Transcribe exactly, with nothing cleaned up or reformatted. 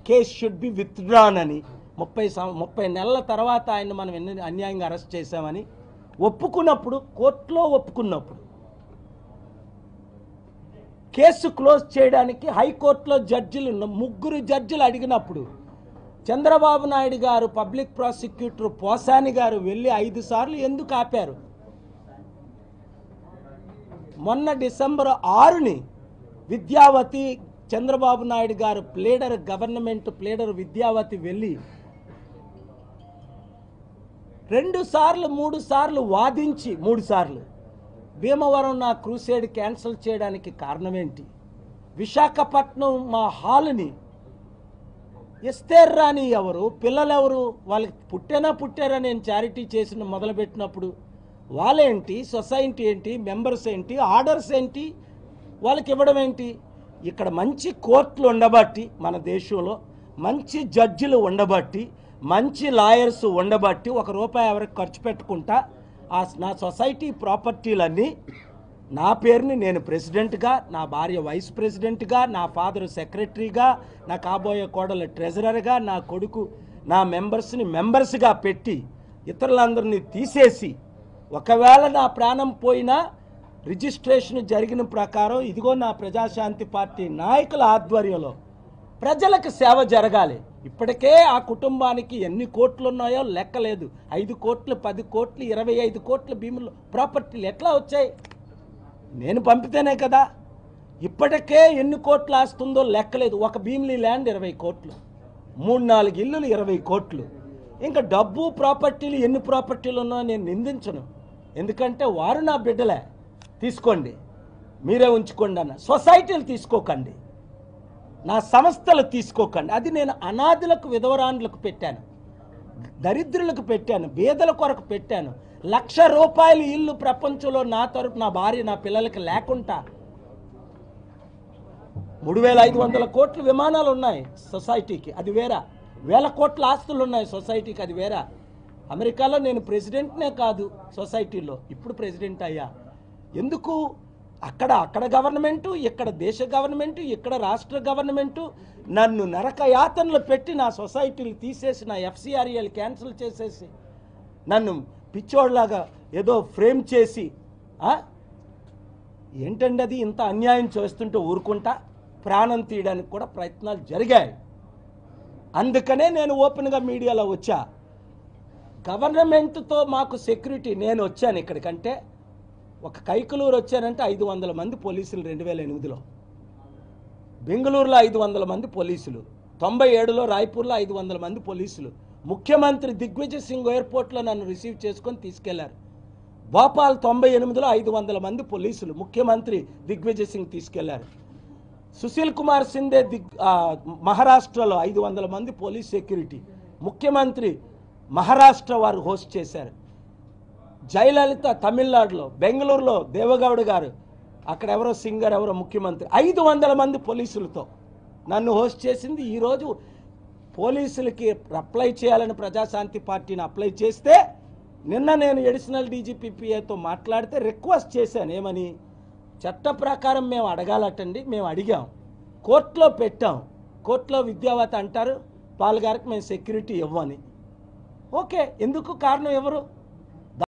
Case should be withdrawn అని, ముప్పై ముప్పై నెలల తర్వాత ఆయన మనం ఎన్ని అన్యాయంగా అరెస్ట్ చేశామని ఒప్పుకున్నప్పుడు, కోర్టులో ఒప్పుకున్నప్పుడు, కేసు క్లోజ్ చేయడానికి హైకోర్టులో జడ్జిలు ముగ్గురు జడ్జిలు అడిగినప్పుడు చంద్రబాబు నాయుడు గారు, పబ్లిక్ ప్రాసిక్యూటర్ పోసాని గారు వెళ్ళి ఐదు సార్లు ఎందుకు ఆపారు? మొన్న డిసెంబర్ ఆరుని Vidyavathi, Chandrababu Naidu garu pleader, government pleader Vidyavati వెళ్ళి రెండు సార్లు మూడు సార్లు వాదించి, మూడు సార్లు భీమవరం నా క్రూసేడ్ క్యాన్సిల్ చేయడానికి కారణం ఏంటి? విశాఖపట్నం మా హాల్ని ఎస్తేర్ రాని ఎవరు, పిల్లలు ఎవరు, వాళ్ళకి పుట్టేనా పుట్టారా నేను చారిటీ చేసిన మొదలుపెట్టినప్పుడు వాళ్ళేంటి, సొసైటీ ఏంటి, మెంబర్స్ ఏంటి, ఆర్డర్స్ ఏంటి, వాళ్ళకి ఇవ్వడం ఏంటి? ఇక్కడ మంచి కోర్టులు ఉండబట్టి, మన దేశంలో మంచి జడ్జిలు ఉండబట్టి, మంచి లాయర్స్ ఉండబట్టి ఒక రూపాయి ఎవరికి ఖర్చు పెట్టుకుంటా ఆ నా సొసైటీ ప్రాపర్టీలన్నీ నా పేరుని, నేను ప్రెసిడెంట్గా, నా భార్య వైస్ ప్రెసిడెంట్గా, నా ఫాదర్ సెక్రటరీగా, నా కాబోయే కోడలు ట్రెజరర్గా, నా కొడుకు నా మెంబర్స్ని మెంబర్స్గా పెట్టి ఇతరులందరినీ తీసేసి, ఒకవేళ నా ప్రాణం పోయినా రిజిస్ట్రేషన్ జరిగిన ప్రకారం ఇదిగో నా ప్రజాశాంతి పార్టీ నాయకుల ఆధ్వర్యంలో ప్రజలకు సేవ జరగాలి. ఇప్పటికే ఆ కుటుంబానికి ఎన్ని కోట్లు ఉన్నాయో లెక్కలేదు. ఐదు కోట్లు, పది కోట్లు, ఇరవై ఐదు కోట్ల భీములు ప్రాపర్టీలు ఎట్లా వచ్చాయి? నేను పంపితేనే కదా. ఇప్పటికే ఎన్ని కోట్లు ఆస్తుందో లెక్కలేదు. ఒక భీమిలీ ల్యాండ్ ఇరవై కోట్లు, మూడు నాలుగు ఇల్లులు ఇరవై కోట్లు. ఇంకా డబ్బు, ప్రాపర్టీలు ఎన్ని ప్రాపర్టీలు ఉన్నాయో నేను నిందించను. ఎందుకంటే వారు నా బిడ్డలే. తీసుకోండి, మీరే ఉంచుకోండి అన్న. సొసైటీలు తీసుకోకండి, నా సంస్థలు తీసుకోకండి. అది నేను అనాథులకు, విధవరాండ్లకు పెట్టాను, దరిద్రులకు పెట్టాను, బీదల కొరకు పెట్టాను. లక్ష రూపాయల ఇల్లు ప్రపంచంలో నా తరపు, నా భార్య, నా పిల్లలకి లేకుండా మూడు వేల ఐదు వందల కోట్ల విమానాలు ఉన్నాయి సొసైటీకి, అది వేరా. వేల కోట్ల ఆస్తులు ఉన్నాయి సొసైటీకి, అది వేరా. అమెరికాలో నేను ప్రెసిడెంట్నే కాదు సొసైటీలో, ఇప్పుడు ప్రెసిడెంట్ అయ్యా. ఎందుకు? అక్కడ అక్కడ గవర్నమెంటు, ఇక్కడ దేశ గవర్నమెంటు, ఇక్కడ రాష్ట్ర గవర్నమెంటు నన్ను నరక యాతనలు పెట్టి నా సొసైటీలు తీసేసి, నా ఎఫ్సిఆర్ఏలు క్యాన్సిల్ చేసేసి, నన్ను పిచ్చోడ్లాగా ఏదో ఫ్రేమ్ చేసి, ఏంటండి అది? ఇంత అన్యాయం చేస్తుంటే ఊరుకుంటా? ప్రాణం తీయడానికి కూడా ప్రయత్నాలు జరిగాయి. అందుకనే నేను ఓపెన్గా మీడియాలో వచ్చా. గవర్నమెంట్తో మాకు సెక్యూరిటీ, నేను వచ్చాను ఇక్కడికంటే ఒక కైకలూరు వచ్చానంటే ఐదు వందల మంది పోలీసులు రెండు వేల ఎనిమిదిలో, బెంగళూరులో ఐదు వందల మంది పోలీసులు, తొంభై ఏడులో రాయ్పూర్లో ఐదు వందల మంది పోలీసులు. ముఖ్యమంత్రి దిగ్విజయ్ సింగ్ ఎయిర్పోర్ట్లో నన్ను రిసీవ్ చేసుకొని తీసుకెళ్లారు. భోపాల్ తొంభై ఎనిమిదిలో ఐదు వందల మంది పోలీసులు ముఖ్యమంత్రి దిగ్విజయ్ సింగ్ తీసుకెళ్లారు. సుశీల్ కుమార్ సిందే దిగ్ మహారాష్ట్రలో ఐదు వందల మంది పోలీస్ సెక్యూరిటీ ముఖ్యమంత్రి మహారాష్ట్ర వారు హోస్ట్ చేశారు. జయలలిత తమిళనాడులో, బెంగళూరులో దేవగౌడ గారు, అక్కడ ఎవరో సింగర్, ఎవరో ముఖ్యమంత్రి, ఐదు వందల మంది పోలీసులతో నన్ను హోస్ట్ చేసింది. ఈరోజు పోలీసులకి అప్లై చేయాలని ప్రజాశాంతి పార్టీని అప్లై చేస్తే, నిన్న నేను అడిషనల్ డీజీపీపీఏతో మాట్లాడితే రిక్వెస్ట్ చేశాను. ఏమని? చట్ట ప్రకారం మేము అడగాలటండి, మేము అడిగాం, కోర్టులో పెట్టాం. కోర్టులో విద్యావతి అంటారు పాల్గారికి మేము సెక్యూరిటీ ఇవ్వని. ఓకే, ఎందుకు? కారణం ఎవరు?